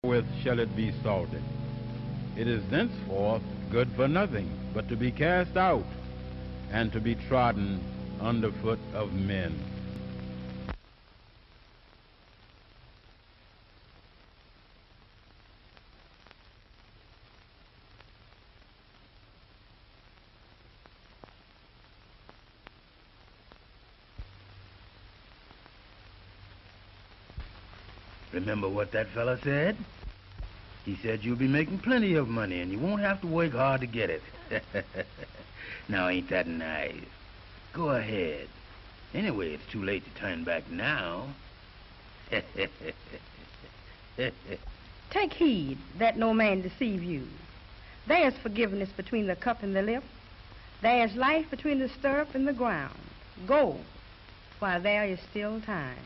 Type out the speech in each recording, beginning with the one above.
wherewith shall it be salted? It is thenceforth good for nothing, but to be cast out, and to be trodden under foot of men. Remember what that fella said? He said you'll be making plenty of money and you won't have to work hard to get it. Now, ain't that nice? Go ahead. Anyway, it's too late to turn back now. Take heed that no man deceive you. There is forgiveness between the cup and the lip. There is life between the stirrup and the ground. Go, while there is still time.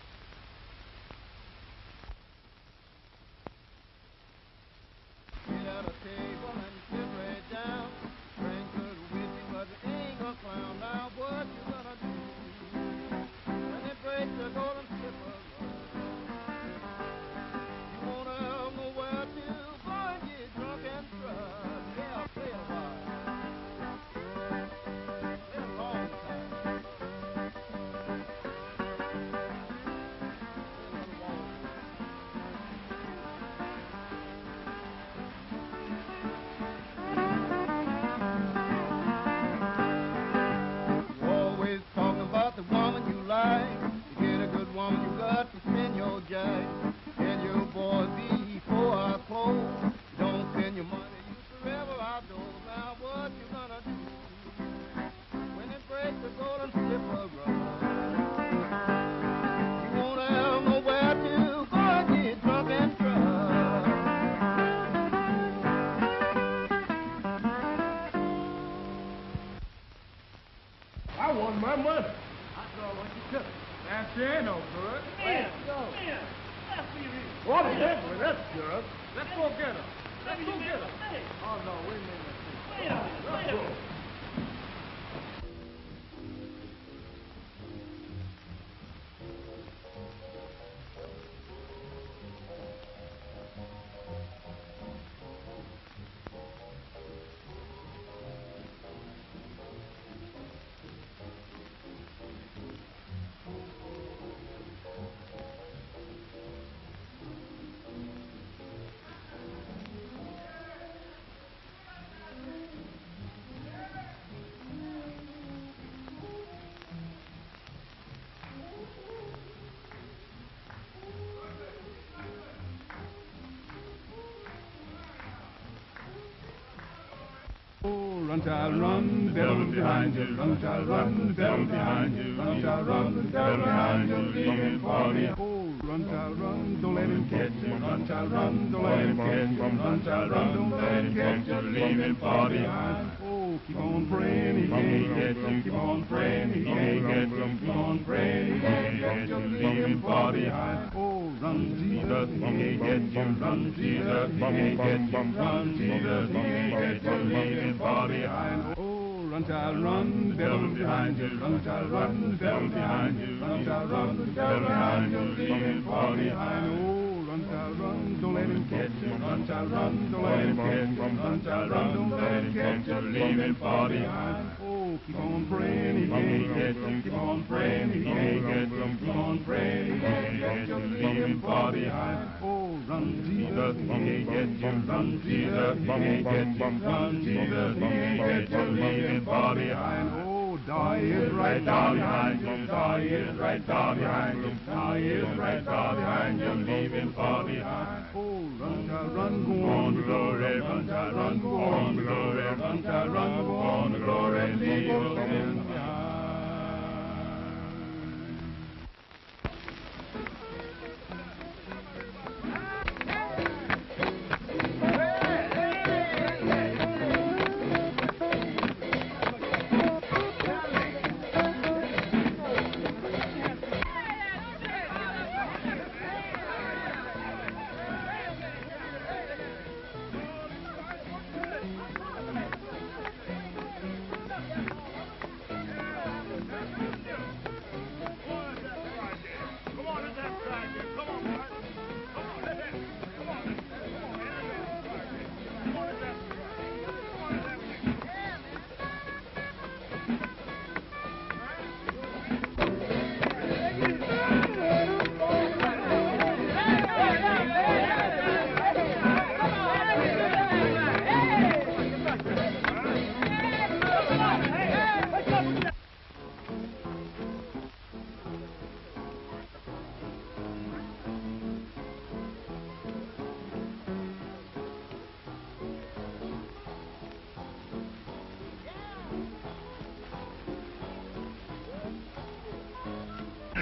Run, child, run, devil behind you. Run, child, run, devil behind you. Run, child, run, devil behind you. Leaving for me. Oh, run, child, run, don't let him catch you. Run, child, run, don't let him catch you. Run, child, run, don't let him catch you. Leaving for behind. Oh, keep on praying, he can't get you. Keep on praying, he can't get you. Keep on praying, he can't get you. Leaving for behind. Oh, run, Jesus, he can't get you. Run, Jesus, he can't get you. Run, Jesus, he can't get you. Leaving for behind. Oh, run, child, run, devil behind you. Run, child, run, devil behind you. Run, child, run, devil behind you. Leaving for behind. Oh, run, child, run, don't let him catch you. Run, child, run, don't let him catch you. Run, child, run, don't let him catch you. Leaving for behind. Oh, keep on praying, he can't get you. Keep on praying, he can't get you. Keep on praying, he can't get you. Leaving for behind. Oh, run, Jesus, he can't get you. Run, Jesus, he can't get you. Run, Jesus, he can't get you. Leaving for behind. Oh, die is right down behind you. Die is right down behind you. Die is right down behind you. Leaving for behind. Oh, run, child, run, go on to glory. Run, child, run, go on to glory. Run, child, run, go on to glory. Leave your sins behind.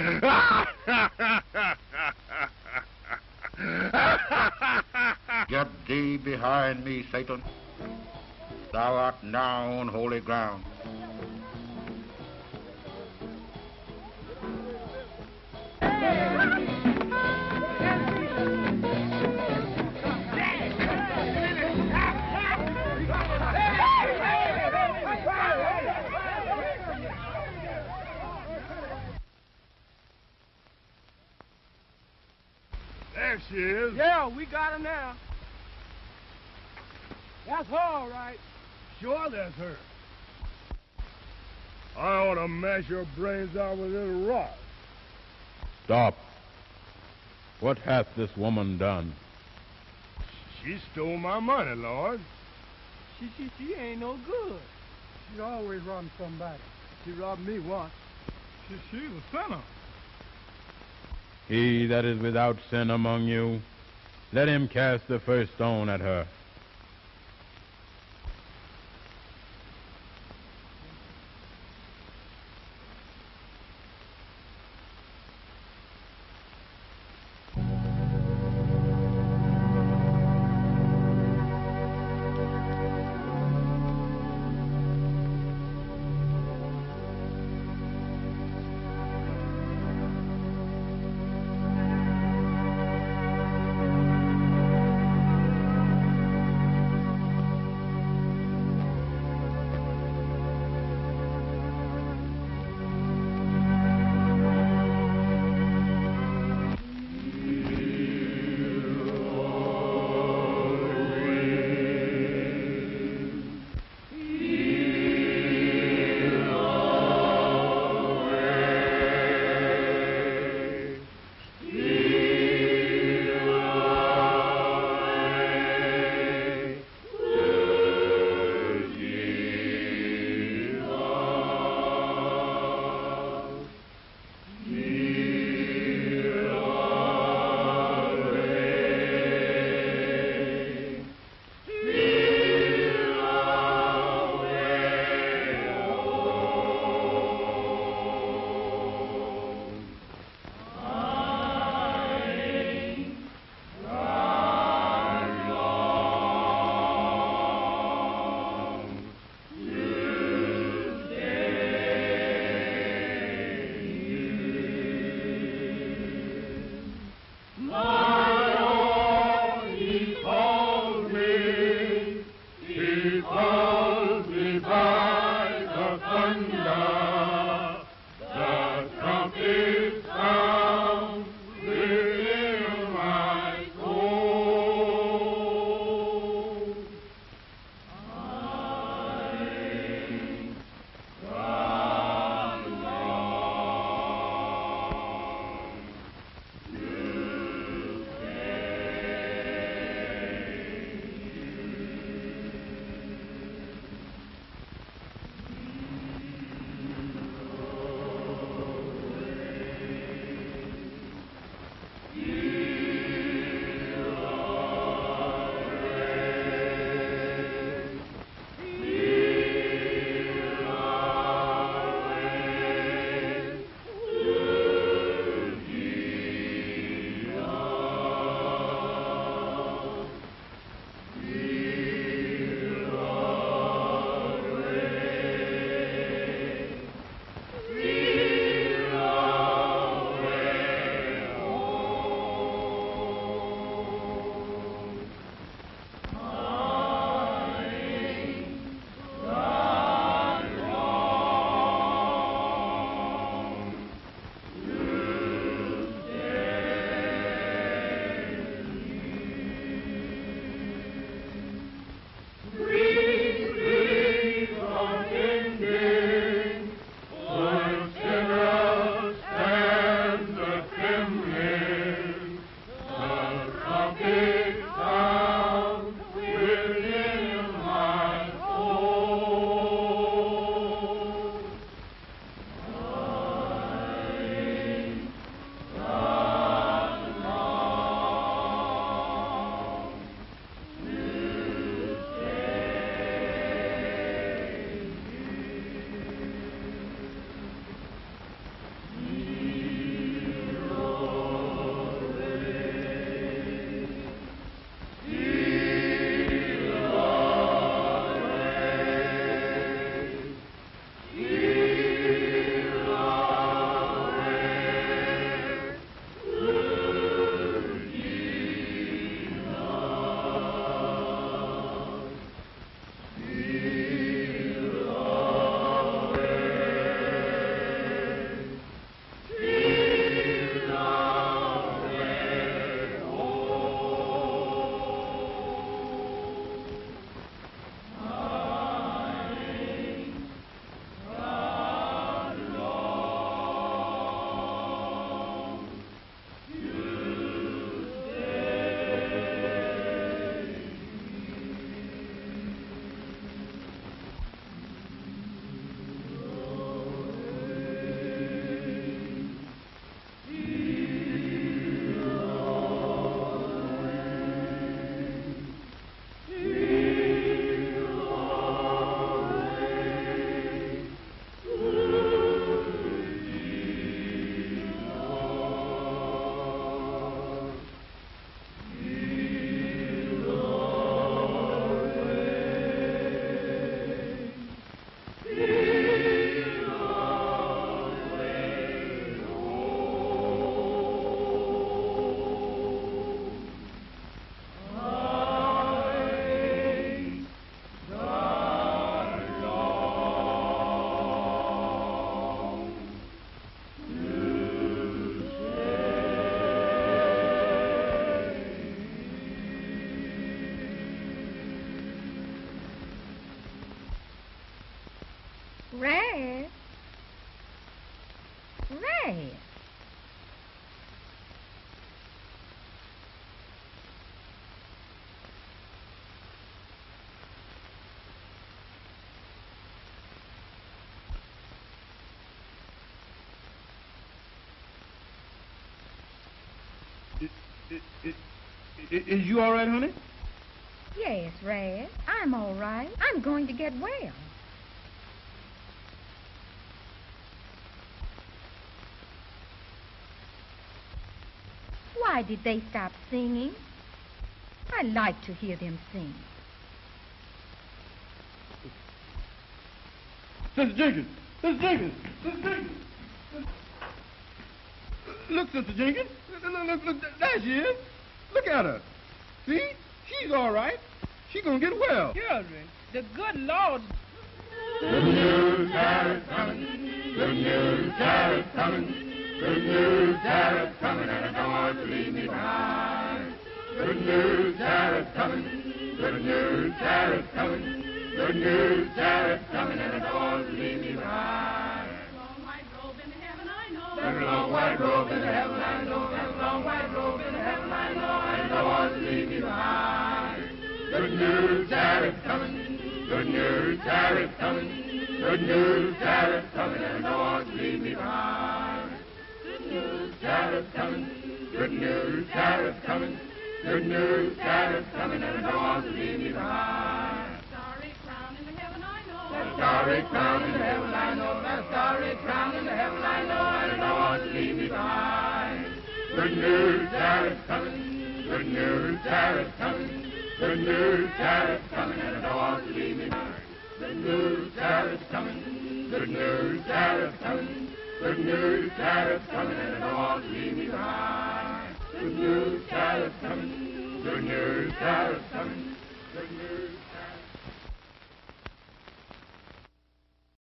Get thee behind me, Satan. Thou art now on holy ground. There she is. Yeah, we got her now. That's her, all right. Sure, that's her. I ought to mash your brains out with this rock. Stop. What hath this woman done? She stole my money, Lord. She ain't no good. She always robbing somebody. She robbed me once. She's a sinner. He that is without sin among you, let him cast the first stone at her. Red. Red. Is you all right, honey? Yes, Red. I'm all right. I'm going to get well. Why did they stop singing? I like to hear them sing. Sister Jenkins! Sister Jenkins! Sister Jenkins! Look, Sister Jenkins. Look, there she is. Look at her. See? She's all right. She's going to get well. Children, the good Lord. Good news, Sarah's coming. Good news, Sarah's coming. Good news, Sarah's coming, and I don't want to leave me behind. Good news, Sarah's coming. Good news, Sarah's coming. Good news, Sarah's coming, and I don't want to leave me behind. There's a long white robe in the heaven, I know. There's a long white robe in the heaven, I know. And I don't want to leave me behind. Good news, Sarah's coming. Good news, Sarah's coming. Good news, Sarah's coming, and I don't want to leave me behind. Good news, Sarah's coming. Good news, Sarah's coming. Good news, Sarah's coming, and I don't want to leave me behind. Starry crown in the heaven, I know. That starry crown in the heaven, I know. That starry crown in the heaven, I know, and I don't want to leave me behind. Good news, Sarah's coming. Good news, Sarah's coming. Good news, Sarah's coming, and I don't want to leave me behind. Good news, Sarah's coming. Good news, Sarah's coming. Good news, Sarah's coming, and I don't want to leave me behind. Good news, Sarah's coming. Good news, Sarah's coming. Good news.